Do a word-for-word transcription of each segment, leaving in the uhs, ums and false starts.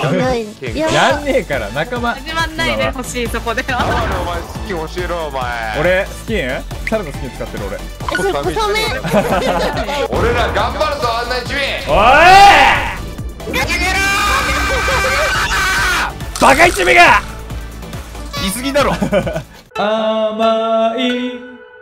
やんねえから仲間。 始まんないで欲しいそこでは。 お前スキン教えろお前。 俺スキン猿のスキン使ってる俺。 それ小雨。俺ら頑張るぞあんな一味。 おいバカ一味が言い過ぎだろ。 甘い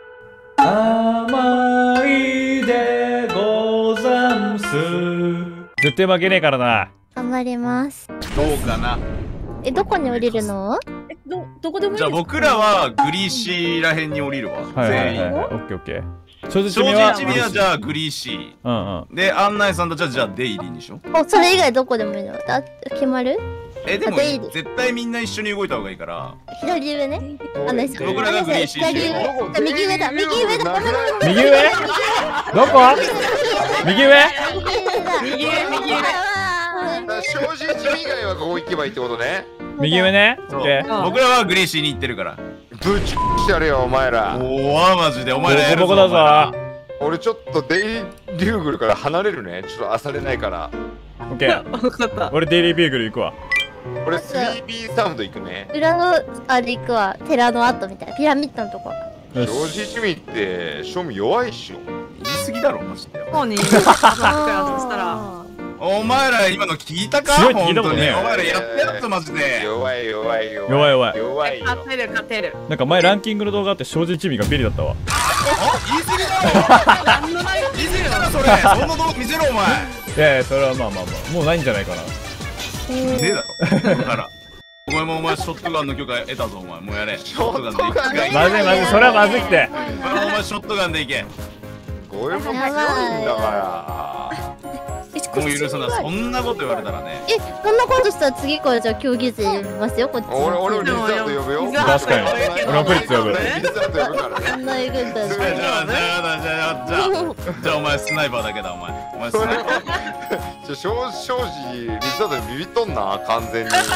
甘いでござんす。絶対負けねえからな。 頑張ります。 どうかな。 え、どこに降りるの？ え、ど、どこでもいい。 じゃあ僕らはグリーシーらへんに降りるわ。全員。 オッケーオッケー。正直正直一味はじゃあグリーシー。 うんうん。 で、案内さんたちはじゃあデイリーにしよう。 お、それ以外どこでもいいの？だ決まる？ え、でも絶対みんな一緒に動いた方がいいから。 左上ね。あの人。 僕らがグリーシー。 左上。右上だ。右上だ。 右上？どこ？右上？ 右上右上。 正直一味以外はここ行けばいいってことね。 右上ね。 僕らはグリーシーに行ってるから。 ぶちしてやれよお前ら。 おわマジでお前らやるぞ。 ボコボコだぞ。 俺ちょっとデイリービューグルから離れるね。ちょっとあされないから。 オッケー。俺デイリービーグル行くわ。 俺 スリービー サウンド行くね。 裏のあれ行くわ。寺の後みたいな。ピラミッドのとこ。 正直一味って正味弱いっしょ。 言い過ぎだろマジで。 こうに。そしたら。 お前ら今の聞いたか？ 強いって聞いたことねえよ。 お前らやってやつマジで。 弱い弱い弱い。 弱い弱い。 弱いよ。 勝てる勝てる。 なんか前ランキングの動画あって正直一味がビリだったわ。 言い過ぎだろ。何のない言い過ぎだろそれ。そんな動画見せろお前。 いやいやそれはまあまあまあもうないんじゃないかな。 ねえだろ。だからお前もお前ショットガンの許可得たぞお前もうやれ。ショットガンで行く。 まずいまずいそれはまずくて。 お前ショットガンで行け。 これも強いんだから。 もう許すな。そんなこと言われたらね。 え、そんなことしたら次からじゃあ競技生呼びますよこっち。 俺俺リザード呼ぶよ。 確かに。俺もプリッツ呼ぶ。 リザード呼ぶからね。 そんなえぐんだ。 じゃあじゃあじゃあじゃあじゃあお前スナイパーだけだお前。お前スナイパー。 じゃ正直リザードにビビっとんな完全に。リザ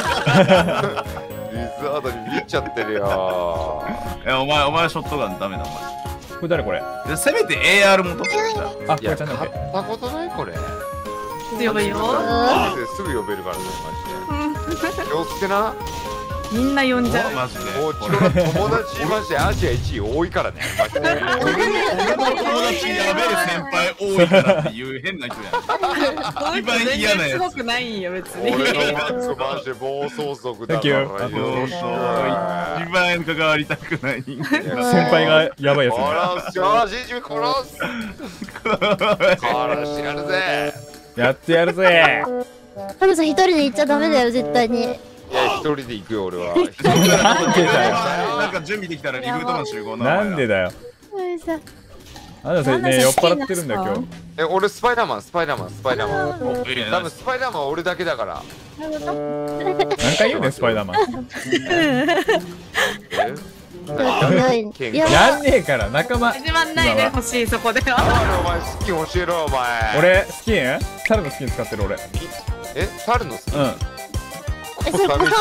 ードにビビっちゃってるよ。 えお前お前ショットガンダメだお前。 これ誰これ？ でせめて エーアール も取ってきた。 あ、これちゃんと買ったことないこれ。 強いよ。 すぐ呼べるからねマジで。気をつけな。 みんな呼んじゃう。 マジで。 もうちろん友達マジでアジア一位多いからね。マジで。 俺の友達やべえ先輩多いからっていう変な人や。一番嫌なやつ。 すごくないんよ別に。 俺のマジで暴走族だから。よろしく。 一番関わりたくない人間。 先輩がやばいやつ。 殺すよ、ジジイ殺す。殺してやるぜ。 やってやるぜ。 タムさん一人で行っちゃダメだよ絶対に。 いや一人で行くよ俺は。 なんでだよ。 なんか準備できたらリフートの集合な。 なんでだよ。あなたね酔っ払ってるんだよ今日。 え俺スパイダーマンスパイダーマンスパイダーマン。 多分スパイダーマンは俺だけだから。 何回言うねスパイダーマン。やんねえから仲間。 始まんないで欲しいそこでは。 お前スキン教えろお前。 俺スキン猿のスキン使ってる俺。 え猿のスキン？ うん。 えそれ小雨。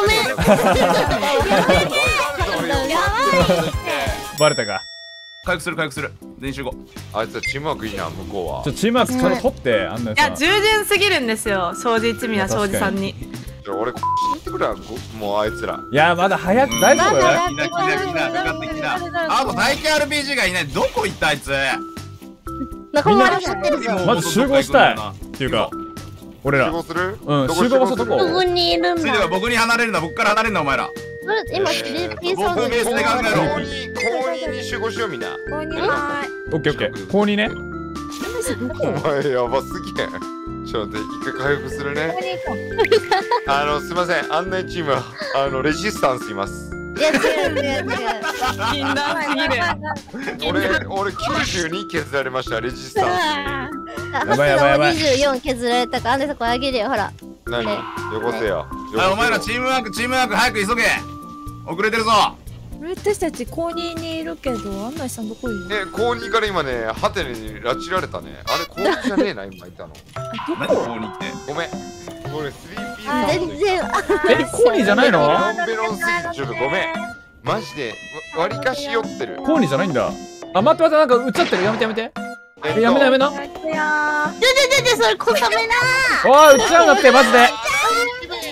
バレたか。 回復する回復する。練習後。 あいつはチームワークいいな向こうは。 ちょチームワークちゃんと取ってあんなやつ。 いや従順すぎるんですよ庄司一味は庄司さんに。 俺聞いてくれもうあいつら。 いやまだ早く大丈夫。 来な来な来なかかってきな。あと体験 アールピージー がいない。どこ行ったあいつ。 仲間になってるぞ。 まず集合したいっていうか俺ら。 集合する？ うん集合場所どこ？ ここにいるんついてはだ。 僕に離れるな。僕から離れるなお前ら。 今スリーピーサウンドベースで考えろ。 公認公認に集合しようみんな。 ここにはオッケーオッケー。高にね。 お前やばすぎへん。ちょっと待って一回回復するね。あのすいません案内チームはあのレジスタンスいます。 いや違う違う違う。 禁断すぎる。 俺俺きゅうじゅうに削られましたレジスタンやばいやばいやばい。 にじゅうよん削られたからあんでそこあげるよほら。 ス。何？よこせよ。 お前らチームワークチームワーク早く急げ。遅れてるぞ。 私たち公認にいるけど案内さんどこいるの？ え公認から今ねハテネに拉致られたね。あれ公認じゃねえな今いたの。 何ここに来て。 ごめん。俺スリーピーあ全然。 えコーニーじゃないの？ ベロンベロンすぎてちょっとごめん。マジでわりかし酔ってる。 コーニーじゃないんだ。あ待って待ってなんか撃っちゃってる。やめてやめて。えやめなやめな。 ちょちょちょそれ小雨な。 おい撃っちゃうんだってマジで。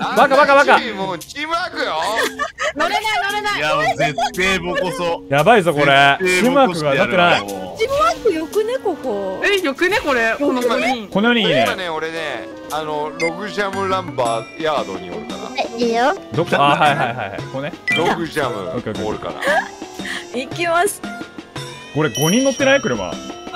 バカバカバカ。 もうチームワークよ。 乗れない乗れないいやもう絶対ボコそやばいぞこれ。チームワークがなってない。 チームワークよくねここ。 えよくねこれこのごにんこのよにんいいね。 今ね俺ねあのログジャムランバーヤードにおるから。 いいよ。 どこ？あはいはいはいはい。ここね。 ログジャムおるから。 行きます。 これごにん乗ってない車。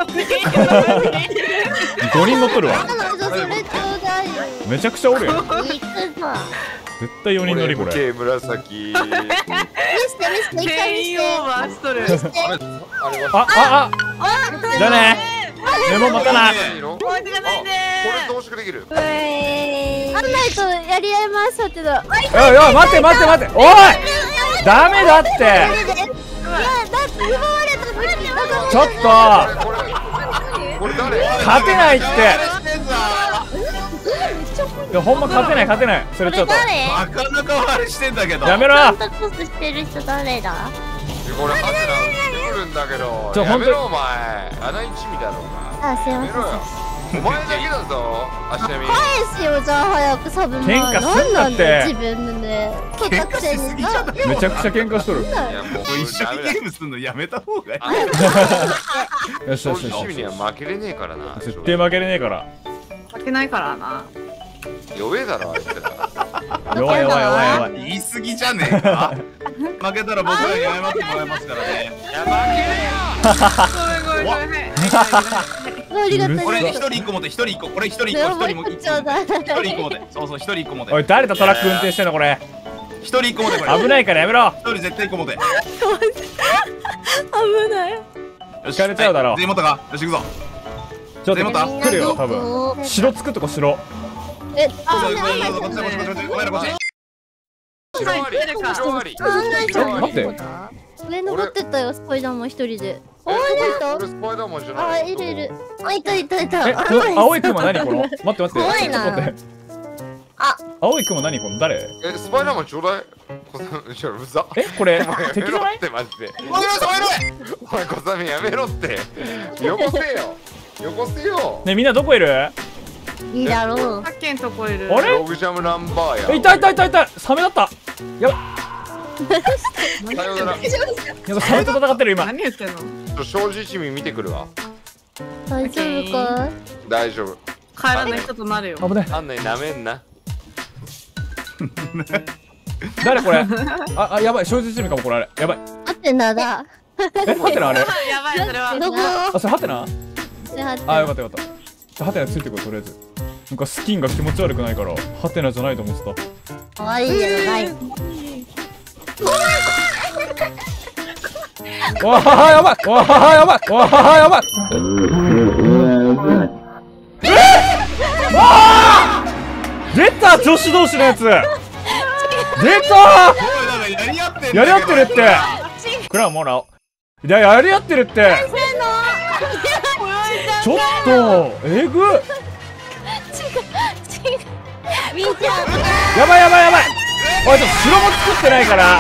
ごにん乗っとるわ。 彼女それちょうだいよ。 めちゃくちゃおるやん。 行くぞ。 絶対よにん乗りこれ。 俺紫。 見して見して一回全員オ見して。 ーバーしとるあれはあああ。じゃあね。メモまたな。 置いてかないでこれ増殖できる。 あんないとやり合いますってど。 おいおい待って待って待って。おい。ダメだって。 いやだって奪われた武器だから。 ちょっと。 これこれ誰？ 勝てないって。いやほんま勝てない勝てない。それちょっと。 誰？ なかなか悪してんだけどやめろ。 サンタコースしてる人誰だ？ これハテナ打ってくるんだけど。 ちょやめろお前。穴一味だろうが。 あすいません。 やめろよ。お前だけだぞ。足並み。 返しよじゃあ早くサブマン。 喧嘩すんなってなんなんだよ自分で。 喧嘩しすぎじゃないめちゃくちゃ喧嘩しとる。 いやもう一緒にゲームするのやめた方がいいよしよしよ正直にし。 は負けれねえからな。 絶対負けれねえから。 負けないからな弱えだろあいつら。 弱い弱い弱い弱い。 言い過ぎじゃねえか負けたら僕らに謝ってもらいますからねいや負けねごめんごめんごめんありがたい。 これ一人一個持って一人一個これ一人一個一人も一ちょうだい。 人一個持ってそうそう一人一個持っておい誰とトラック運転してんのこれ。 一人一個持ってこれ危ないからやめろ。 一人絶対一個持って危ない。 よし引かれちゃうだろはい全員持ったかよし行くぞちょっと全員持った来るよ多分。城作っとこ城。 え、 そうそうそうそうこっちだこっちだこっちだこっちだお前らこっちえ。白あり白あり。 あんない白あり待って上登ってったよスパイダーマン一人で。 えおいた。 俺スパイダーマンじゃあない。 いるいる。あいたいたいた。 えこの青い雲何この。待って待って。 怖いなちょっと待って。 あ青い雲何この誰。 えスパイダーマンちょうだい。こさちょうざ。 えこれお前やめ敵じゃないろっ。てマジで。 お前らお前らお前小雨やめろって。よこせよ。よこせよ。 ねみんなどこいる。 いいだろう。 さっきんとこいるあれログジャムナンバーや。 えいたいたいたいた。サメだった。やばさようなら。ちい。なんかサメと戦ってる今。 何言ってんのょっと正直一味見てくるわ。 大丈夫か？ 大丈夫。 帰らない人となるよ危ない。 あんなになめんな。 誰これ。ああやばい正直チームかもこれあれ。やばい。 あってなだ。 えハテナあれ。 やばいそれはどこ？ あそれハテナ。 ではってあよかったよかった。ハテナついてこいとりあえず。なんかスキンが気持ち悪くないからハテナじゃないと思ってた。 かわいいじゃない。 わあやばい。わあやばい。わあやばい。えー、わあ出た女子同士のやつ。出たおいなんかやり合ってんだけどやり合ってるって。クラウンもらおう。いややり合ってるって。ちょっとえぐ。 みーちゃん。 やばいやばいやばい。おいちょっと城も作ってないから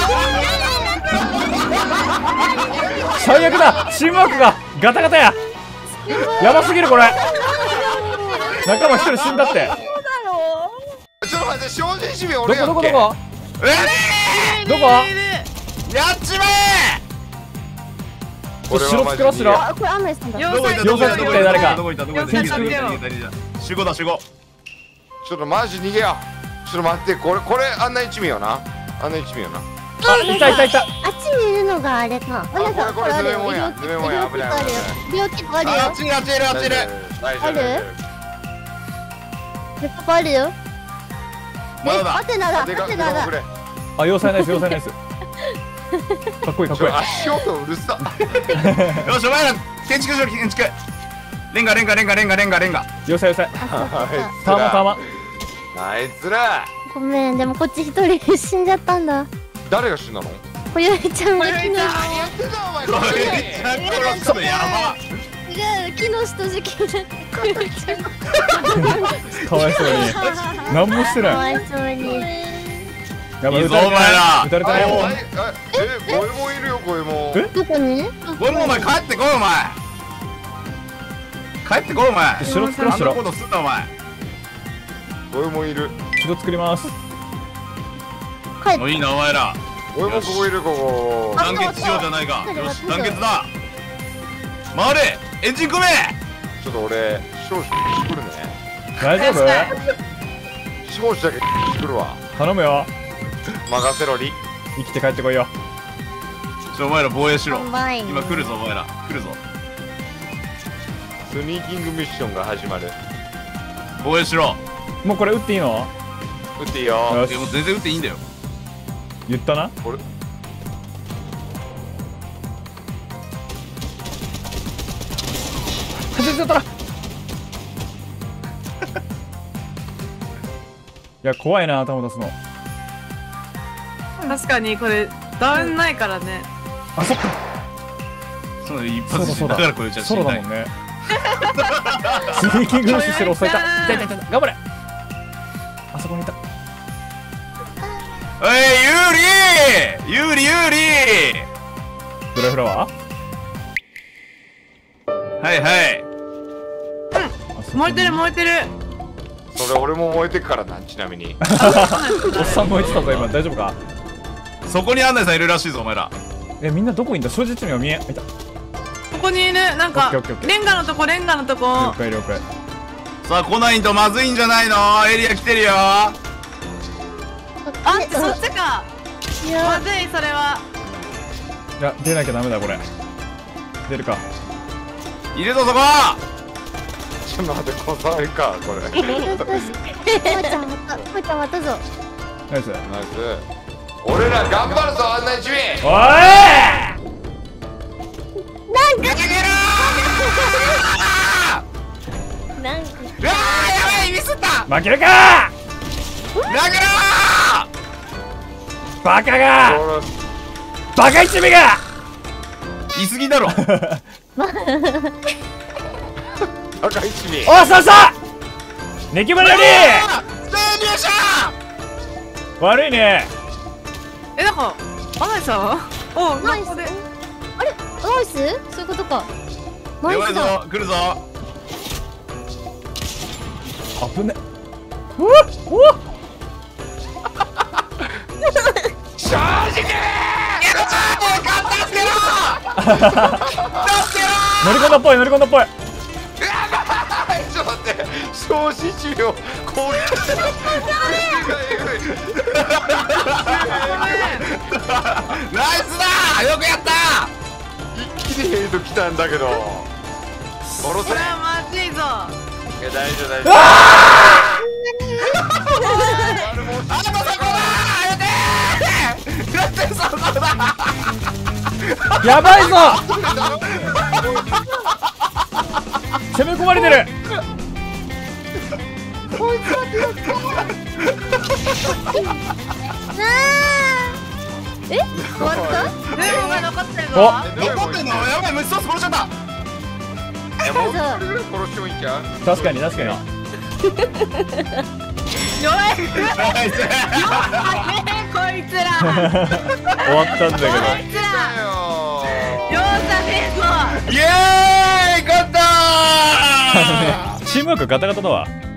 最悪だ。チームワークがガタガタや。やばすぎるこれ。仲間一人死んだって。 ちょっと待って正直一味ど俺やっけ。 こどこどこえどこ。 やっちま俺は城作らせろ。 あこれアンナイさんだ。 えどこ行った要塞作って誰かどこ行ったどこ行った要塞作ってよ集合だ集合ちょっとマジ逃げよう。ちょっと待ってこれこれあんな一味よな。あんな一味よな。 あいたいたいた。 あっちにいるのがあれか。アンナさんこれこれあるよ。 ズベモンや医療キットズベモンや危ない危ない医療キットあるよ。 あっちにあっちいるあっちいる大丈夫ある大丈ペッパーあるよ。 まだだハテナだ。 夫。でかハテナだでかく。れ。 あ要塞ナイス要塞ナイス。かっこいいかっこいい。 ちょ足音うるさ。 よしお前ら建築しろ建築レンガレンガレンガレンガレンガレンガ要塞要塞。 あいつターマターら。 マ。 あいつら。 ごめんでもこっち一人死んじゃったんだ。 誰が死んだの？ こよいちゃんが木の何やってんだお前。 これちゃん殺すのやば違う木の下敷きになってこよいちゃんかわいそうに。何もしてかない。 わいそうに。 やばいいいぞ撃たれてないお前ら撃たれてないよ。 あええゴエモンいるよゴエモン。 えどこに？ これもお前帰ってこいお前帰ってこいお前城作らせろあんなことすんなお前俺もいる。 城作ります。 帰っもういいなお前ら。 俺もここいる、ここ。 団結しようじゃないか。よし団結だ。回れエンジン組め。 ちょっと俺少々作るね。 大丈夫？ 少々だけ作るわ。 頼むよ。 任せろり。 生きて帰ってこいよ。 ちょお前ら防衛しろ。 前に今来るぞお前ら。来るぞ。 スニーキングミッションが始まる。 防衛しろ。 もうこれ撃っていいの？ 撃っていいよ。 よしいやもう全然撃っていいんだよ。 言ったな。 これ外れちゃったら。いや怖いな頭出すの。 確かにこれダウンないからね。 あそっか。 その一発そうだそうだだからこれじゃ死ソロにたい。 だもんね。スニーキング無視してる押さえた。痛い痛い痛い痛い頑張れ。あそこにいた。 おい有利有利有利。 ドライフラワー。 はいはい燃えてる燃えてる。 それ俺も燃えてくからな。ちなみにおっさん燃えてたぞ今。大丈夫か？ そこに案内さんいるらしいぞお前ら。 えみんなどこいんだ？正直には見え。いた。 ここにいる。なんかオッケーオッケーオッケーレンガのとこレンガのとこ。 了解了解。 さあ来ないとまずいんじゃないの。エリア来てるよ。 あそっちか。まずいそれは。 いや出なきゃダメだこれ。出るか。 いるぞそこ。 ちょっと待って、この触りかこれ。ナイこうちゃんまたこうちゃんまたぞ。 ナイス。 ス。俺ら頑張るぞ案内中。 おなんかうわーやばいミスった。 い負けるか投げろバカがバカ一味がー。言い過ぎだろ。 高一味。 おっさっさネキバリより全入者。 悪いね。 えなんかアナイさんは？おナイス。 ここで。 あれナイス？そういうことか。ナやばいイスだ。 ぞ来るぞ。 危ね。うわうわ正直。 乗り込んだっぽい乗り込んだっぽい。 ちょっと待って。正直よ。攻撃してる。 ナイスだよくやった。 一気にヘイト来たんだけど。殺せ。 これはまずいぞ。 いや大丈夫大丈夫。 あとそこだやってやってそこだ。 やばいぞ攻め込まれてる。 え終わった？ レモンが残ってるぞ。 残ってんのやばい虫ソース殺しちゃった。 えもうそれぐらい殺してもいいんちゃう？ 確かに確かに。 弱い。 ナイスこいつら。 終わったんだけど。 こいつら。 よ容赦ねえぞ。 イエーイ勝ったー。 チームワークガタガタだわ。